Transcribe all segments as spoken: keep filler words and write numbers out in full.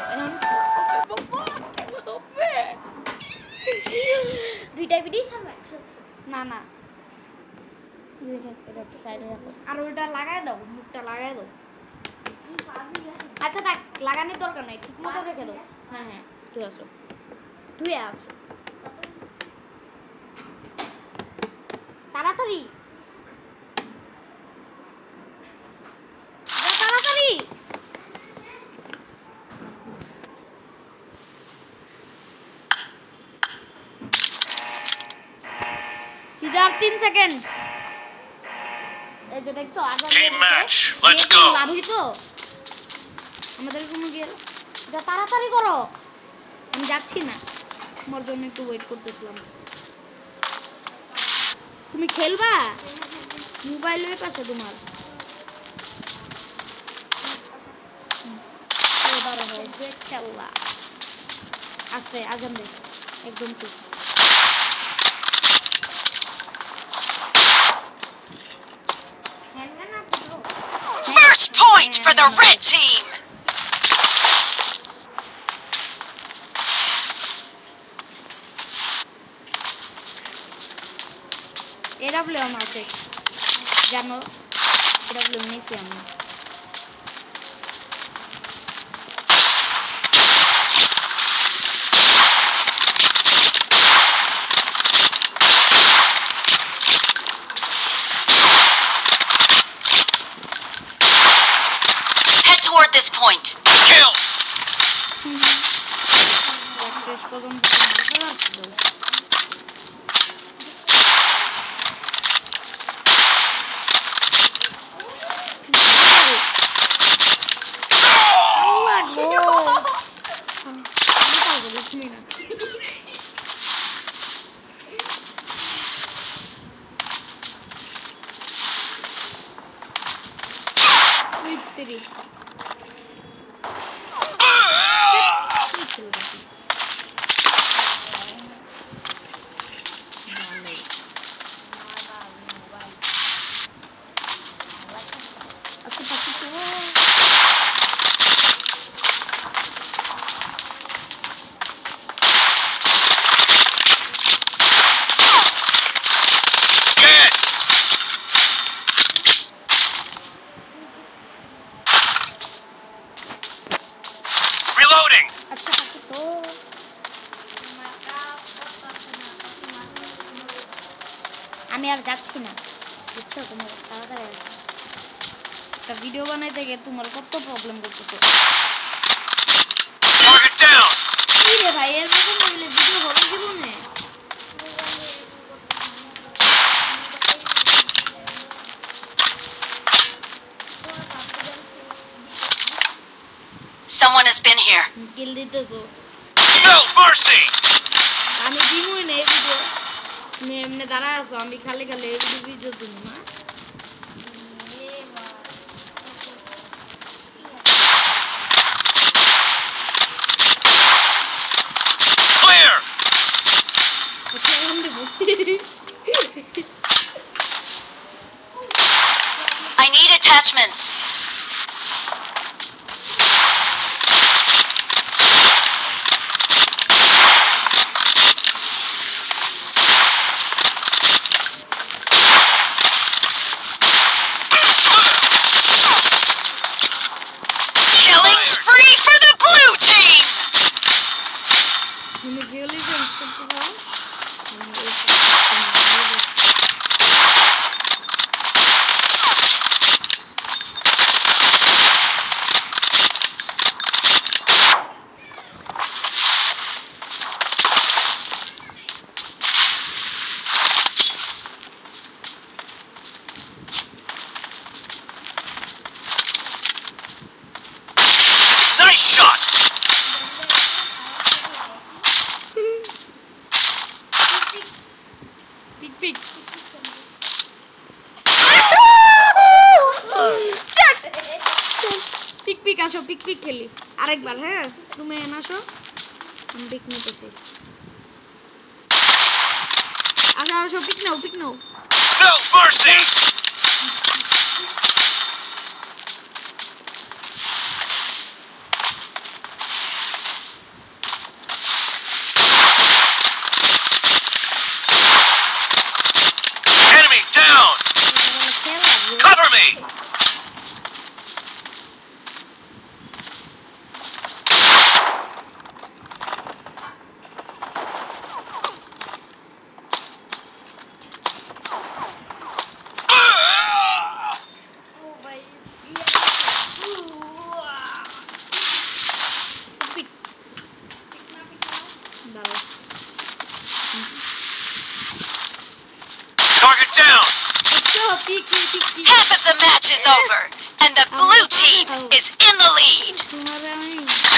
এখন হবে দুইটা ভিডিও সামনে না না সাইডে রাখো আর ওইটা লাগাই দাও মুখটা লাগাই দাও আচ্ছা থাক লাগানোর দরকার নাই ঠিক মতো রেখে দাও হ্যাঁ হ্যাঁ তুই আসো তুই আসো তাড়াতাড়ি তাড়াতাড়ি সিদ্ধার্থ তিন সেকেন্ড এই যে দেখছো আগে টিম ম্যাচ লেটস গো লাভ হইতো আমাদের কোনো গেল যা তাড়াতাড়ি করো আমি যাচ্ছি না তোমার জন্য একটু ওয়েট করতেছিলাম তুমি খেলবা মোবাইল এর পাশে তোমার এবার হবে খেলা আস্তে আজান দে একদম চুপ First point for the red team. এটা প্রবলেম আছে জানো এটা প্রবলেম নিছি আমি Head toward this point. Kill. শেষ পর্যন্ত মারতে পারছিল আচ্ছা পাখি তো Dead. Reloading. আচ্ছা পাখি তো আমি আর যাচ্ছি না বুঝছো তোমার তাড়াতাড়ি আসো একটা ভিডিও বানাইতে গিয়ে তোমার কত প্রবলেম করতেছো Target down. কি রে ভাই এর মধ্যে নইলে ভিডিও হবে জীবনে Someone has been here. Kill দিতেছো No mercy. আমি দিমই না এই ভিডিও তুমি এমনি দাঁড়া আছো আমি খালি খালি এই ভিডিও ভিডিও দিই না Clear. ওকে এখন দেব I need attachments. Killing spree for the blue team. তুমি কি হলি সেন্স করতে পারো Nice shot. Peek peek peek peek আসো পিক পিক খেলি আরেকবার হ্যাঁ তুমি এনে আসো আমি পিক নিতেছি আসো আসো পিক নাও পিক নাও No mercy. match is over, and the blue team is in the lead. তোমারে আমি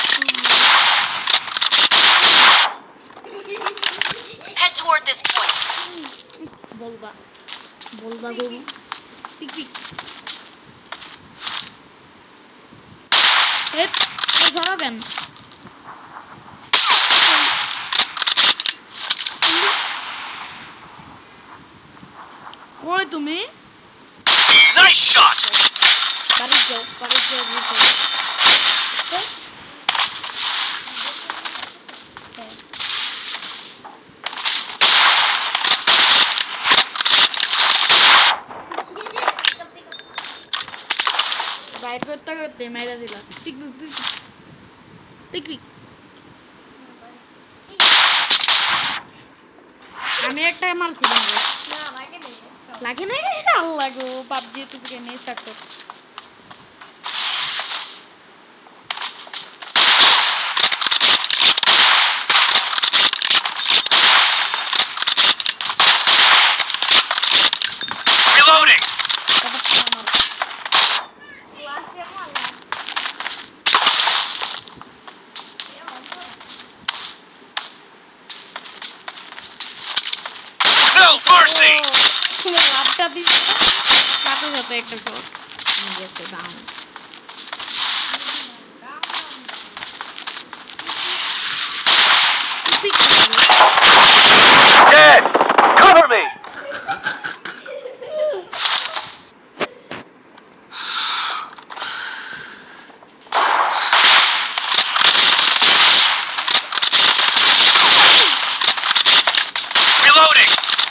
Head toward this point. বলবা বলবা গরু পিক পিক এ ধরো কেন ওই তুমি Nice shot. বাড়ি যাও বাড়ি যাও বুঝো বাইট করতে করতে মাইরা দিলা peek peek peek peek peek আমি একটা মারছি না লাগে না লাগে না আল্লাহ গো পাবজি কিছু কেন স্টার্ট কর Reloading. No mercy. লাভটা দিচ্ছে সাথে সাথে একটা শট গেছে down Dead. Cover me. Reloading.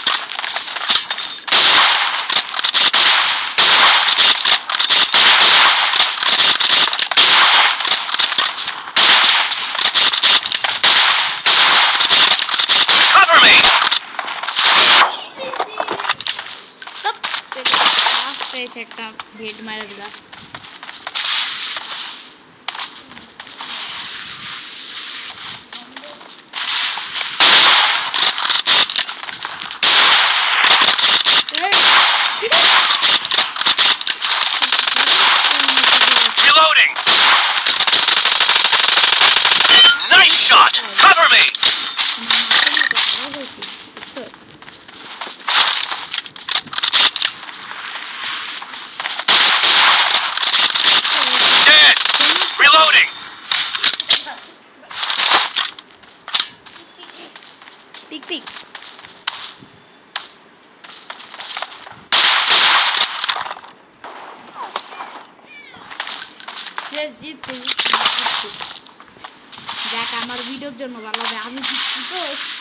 Cover me. Last পেজ একটা হেড মারা দিলা Reloading. Nice shot. Cover me. Dead. Reloading. Peek peek শেষ জিতছি জিতছি যাক আমার ভিডিওর জন্য ভালো হবে আমি জিতছি তো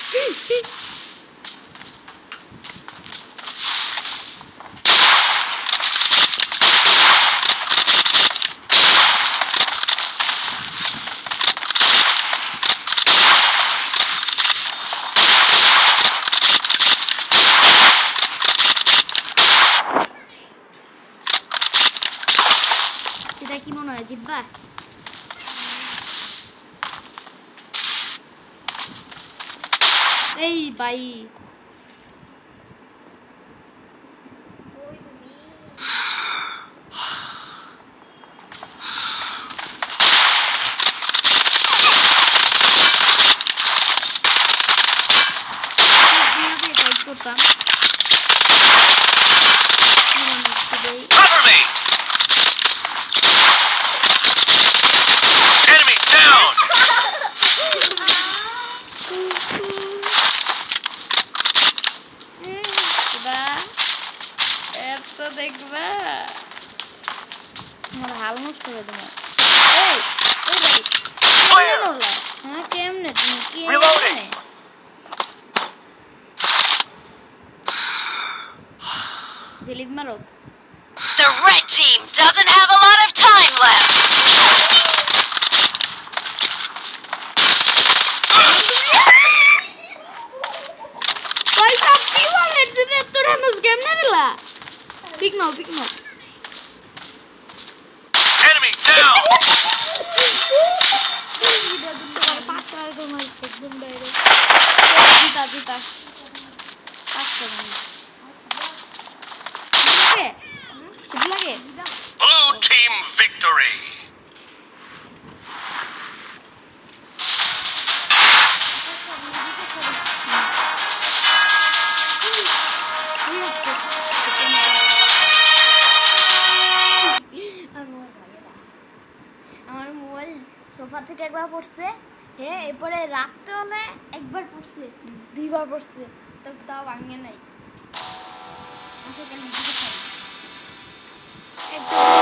এটা কি মনে হয় জিতবা এই ভাই করতাম Cover me. Enemy down. এত দেখবা আমার হাল নষ্ট হয়ে দেবো Fire. হ্যাঁ কেমনে তুমি কি Reloading. স্লিপ মারো The red team doesn't have a lot of time left. পয়সা কি বলে দিনে তোর হামস গেম না দিলা পিক নাও পিক নাও Enemy down. পাঁচটা তোমার একদম ডাইরেক্ট জিতা জিতা পাঁচটা লাগে লাগে সোফা থেকে একবার পড়ছে হ্যাঁ এরপরে রাখতে হলে একবার পড়ছে দুইবার পড়ছে তো তাও ভাঙে নাই আসলে নিজেকে